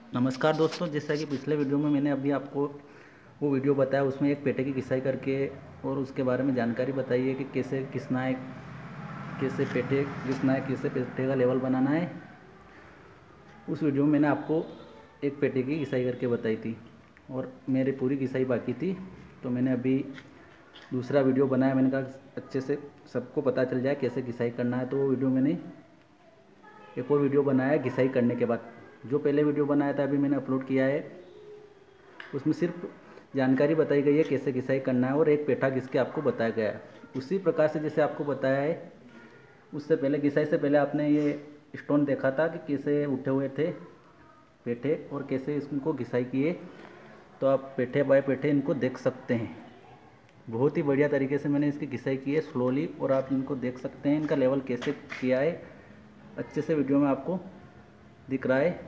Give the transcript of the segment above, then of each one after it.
नमस्कार दोस्तों, जैसा कि पिछले वीडियो में मैंने अभी आपको वो वीडियो बताया, उसमें एक पेटे की घिसाई करके और उसके बारे में जानकारी बताई है कि कैसे घिसना है, कैसे पेटे घिसना है, कैसे पेटे का लेवल बनाना है। उस वीडियो में मैंने आपको एक पेटे की घिसाई करके बताई थी और मेरी पूरी घिसाई बाकी थी। तो मैंने अभी दूसरा वीडियो बनाया। मैंने कहा अच्छे से सबको पता चल जाए कैसे घिसाई करना है, तो वो वीडियो मैंने एक और वीडियो बनाया घिसाई करने के बाद। जो पहले वीडियो बनाया था अभी मैंने अपलोड किया है, उसमें सिर्फ जानकारी बताई गई है कैसे घिसाई करना है और एक पेठा घिस के आपको बताया गया है। उसी प्रकार से जैसे आपको बताया है, उससे पहले घिसाई से पहले आपने ये स्टोन देखा था कि कैसे उठे हुए थे पेठे और कैसे इसको घिसाई किए। तो आप पेठे बाय पेठे इनको देख सकते हैं। बहुत ही बढ़िया तरीके से मैंने इसकी घिसाई की है स्लोली, और आप इनको देख सकते हैं इनका लेवल कैसे किया है। अच्छे से वीडियो में आपको दिख रहा है।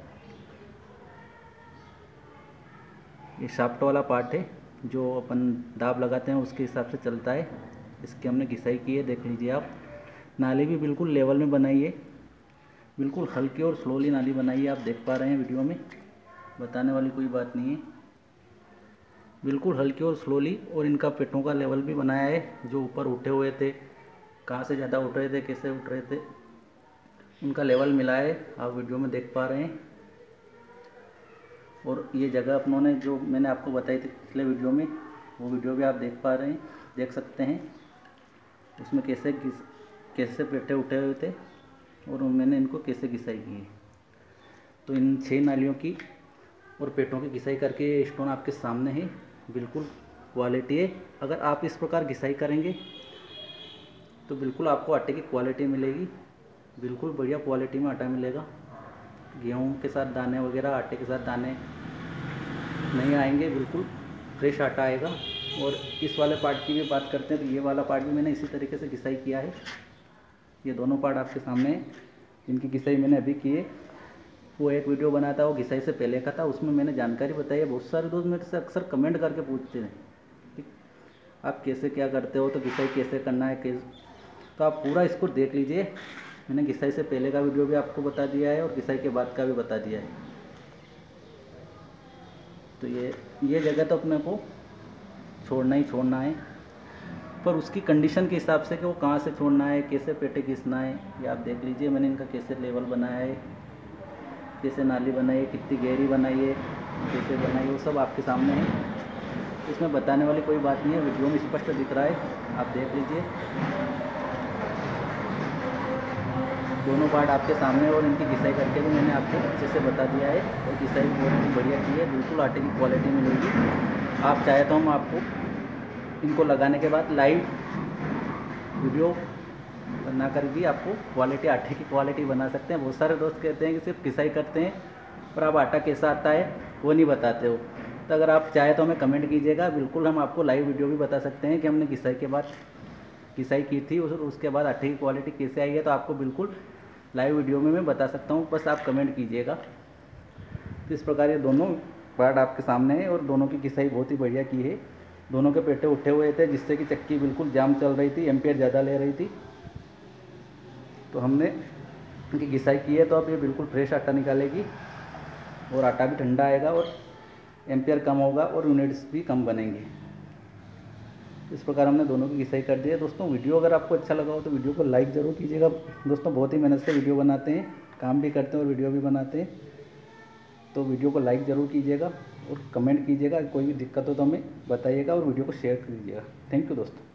ये शाफ्ट वाला पार्ट है जो अपन दाब लगाते हैं उसके हिसाब से चलता है। इसकी हमने घिसाई की है, देख लीजिए आप। नाली भी बिल्कुल लेवल में बनाई है, बिल्कुल हल्की और स्लोली नाली बनाई है। आप देख पा रहे हैं वीडियो में, बताने वाली कोई बात नहीं है। बिल्कुल हल्की और स्लोली, और इनका पेटों का लेवल भी बनाया है। जो ऊपर उठे हुए थे, कहाँ से ज़्यादा उठ रहे थे, कैसे उठ रहे थे, उनका लेवल मिला है। आप वीडियो में देख पा रहे हैं। और ये जगह अपनों ने जो मैंने आपको बताई थी पिछले वीडियो में, वो वीडियो भी आप देख पा रहे हैं, देख सकते हैं। उसमें कैसे पेटे उठे हुए थे और मैंने इनको कैसे घिसाई की है। तो इन 6 नालियों की और पेटों की घिसाई करके ये स्टोन आपके सामने है। बिल्कुल क्वालिटी है। अगर आप इस प्रकार घिसाई करेंगे तो बिल्कुल आपको आटे की क्वालिटी मिलेगी। बिल्कुल बढ़िया क्वालिटी में आटा मिलेगा। गेहूं के साथ दाने वगैरह, आटे के साथ दाने नहीं आएंगे, बिल्कुल फ्रेश आटा आएगा। और इस वाले पार्ट की भी बात करते हैं तो ये वाला पार्ट भी मैंने इसी तरीके से घिसाई किया है। ये दोनों पार्ट आपके सामने हैं, इनकी घिसाई मैंने अभी की है। वो एक वीडियो बनाया था वो घिसाई से पहले का था, उसमें मैंने जानकारी बताई है। बहुत सारे दोस्त मेरे से अक्सर कमेंट करके पूछते हैं कि आप कैसे क्या करते हो, तो घिसाई कैसे करना है, कैसे। तो आप पूरा इसको देख लीजिए। मैंने घिसाई से पहले का वीडियो भी आपको बता दिया है और घिसाई के बाद का भी बता दिया है। तो ये जगह तो अपने को छोड़ना ही छोड़ना है, पर उसकी कंडीशन के हिसाब से कि वो कहाँ से छोड़ना है, कैसे पेटे घिसना है। ये आप देख लीजिए मैंने इनका कैसे लेवल बनाया है, कैसे नाली बनाई है, कितनी गहरी बनाई है, कैसे बनाई है, वो सब आपके सामने है। इसमें बताने वाली कोई बात नहीं है, वीडियो में स्पष्ट दिख रहा है, आप देख लीजिए। दोनों पार्ट आपके सामने, और इनकी घिसाई करके भी मैंने आपको अच्छे से बता दिया है। और घिसाई बहुत ही बढ़िया की है, बिल्कुल आटे की क्वालिटी मिलेगी। आप चाहे तो हम आपको इनको लगाने के बाद लाइव वीडियो बना कर भी आपको क्वालिटी, आटे की क्वालिटी बना सकते हैं। बहुत सारे दोस्त कहते हैं कि सिर्फ घिसाई करते हैं पर आप आटा कैसा आता है वो नहीं बताते हो। तो अगर आप चाहे तो हमें कमेंट कीजिएगा, बिल्कुल हम आपको लाइव वीडियो भी बता सकते हैं कि हमने घिसाई के बाद घिसाई की थी और उसके बाद आटे की क्वालिटी कैसे आई है। तो आपको बिल्कुल लाइव वीडियो में मैं बता सकता हूँ, बस आप कमेंट कीजिएगा। तो इस प्रकार ये दोनों पार्ट आपके सामने है और दोनों की घिसाई बहुत ही बढ़िया की है। दोनों के पेटे उठे हुए थे जिससे कि चक्की बिल्कुल जाम चल रही थी, एम्पियर ज़्यादा ले रही थी। तो हमने इनकी घिसाई की है, तो अब ये बिल्कुल फ्रेश आटा निकालेगी और आटा भी ठंडा आएगा और एम्पियर कम होगा और यूनिट्स भी कम बनेंगे। इस प्रकार हमने दोनों की घिसाई कर दी है। दोस्तों वीडियो अगर आपको अच्छा लगा हो तो वीडियो को लाइक ज़रूर कीजिएगा। दोस्तों बहुत ही मेहनत से वीडियो बनाते हैं, काम भी करते हैं और वीडियो भी बनाते हैं। तो वीडियो को लाइक ज़रूर कीजिएगा और कमेंट कीजिएगा। कोई भी दिक्कत हो तो हमें बताइएगा और वीडियो को शेयर कीजिएगा। थैंक यू दोस्तों।